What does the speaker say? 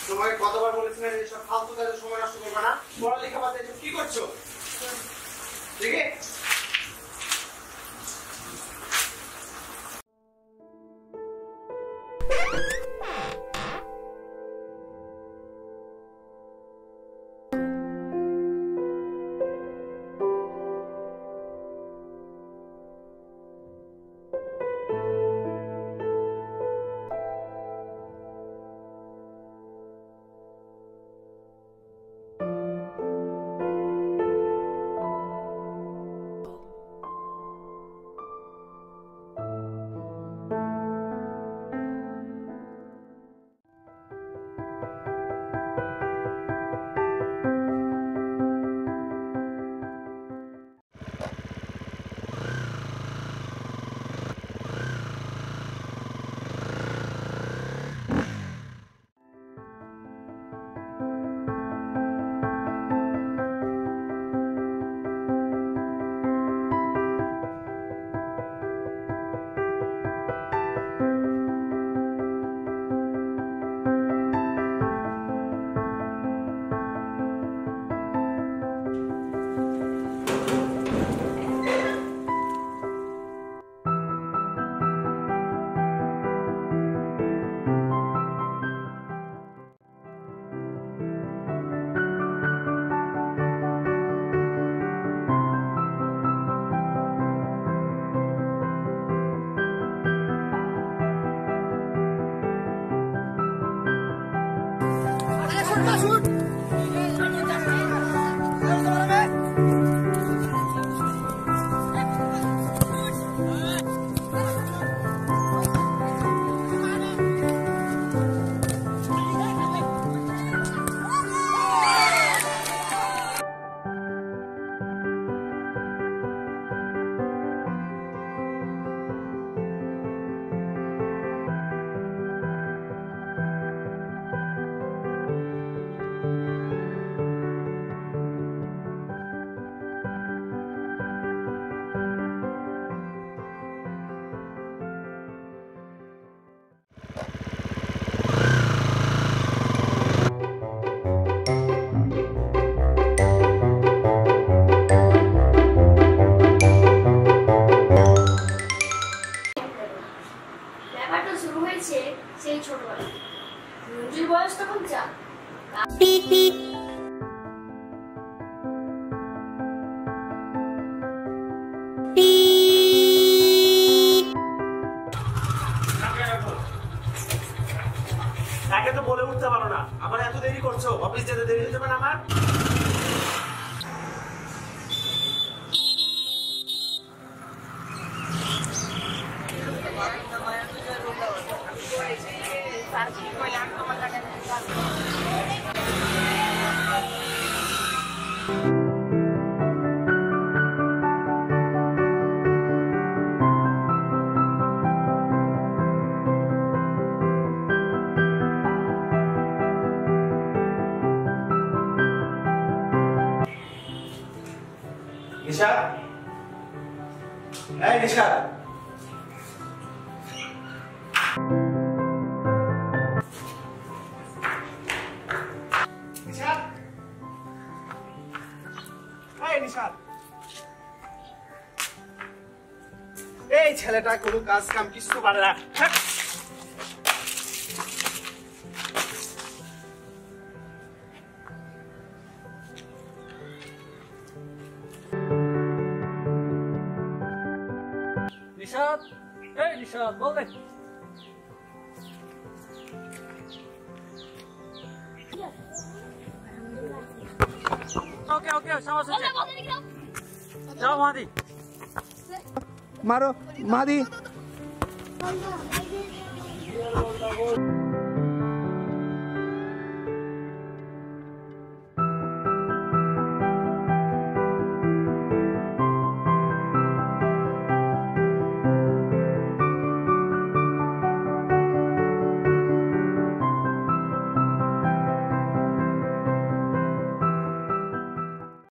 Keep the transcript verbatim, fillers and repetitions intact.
তোমাকে কতবার বলেছিলাম এইসব ফালতু কাজে সময় নষ্ট করবে না, পড়ালেখা বাদ দিয়ে কি করছো? ঠিক আছে সেই ছোটবেলা রঞ্জুর বয়স তখন চার। একে তো বলে উঠতে পারো না, আবার এত দেরি করছো, অফিস যেতে দেরি হতে পারে আমার। নিশা, এই নিশা, নিশা, এই নিশা, এই ছেলেটা কোনো কাজ কাম কিছু পারে না। নিশাদ, এই নিশাদ, বল দে। ওকে ওকে, সাবাস হচ্ছে। যাও মাদি। মারো মাদি।